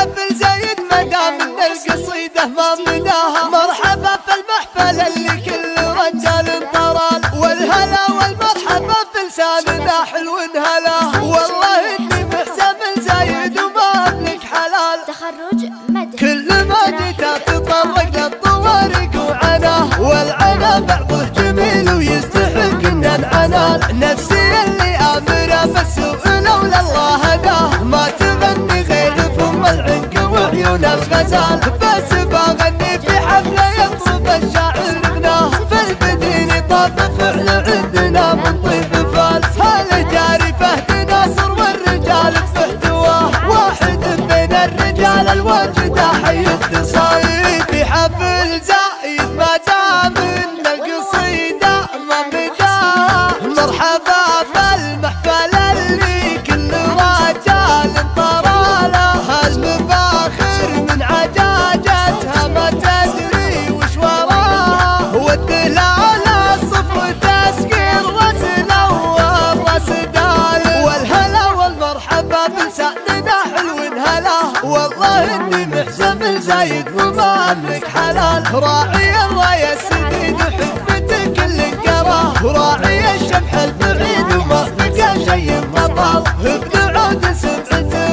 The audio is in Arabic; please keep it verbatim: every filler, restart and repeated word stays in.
حفل زايد مدام ان القصيدة ما مداها. مرحبا في المحفل اللي كل رجال طرال، والهلا والمرحبا في لساننا حلو هلا. والله اني محسن زايد وما املك حلال. تخرج مدح كل ما جيت اتطرق للطوارق وعناه، والعنا بعضه جميل ويستحق ان العنان. نفسي اللي امره بالسوء لولا الله هداه، ما تغني غير فم العنق وعيون الغزال. بس بغني في حفله يطلب الشاعر غناه، في البدين طاب فعل عندنا من طيب فال. هل جاري فهد ناصر والرجال باحتواه، واحد بين الرجال الواجدة حي اتصال. في حفل زايد ما دام ان القصيدة ما بداها. مرحبا في المحفل اللي كل رجال طراله، المفاخر من عجاجتها ما تدري وش وراها. والدلال الصفر تسكير راسنا والراس دال، والهلا والمرحبا بلساننا حلو هلا. والله اني محزم زايد وما املك حلال. راعي الرايه السديد وحكمته كل قراه، وراعي الشبح البعيد وما بقى شي مطال. ابن عود سمعته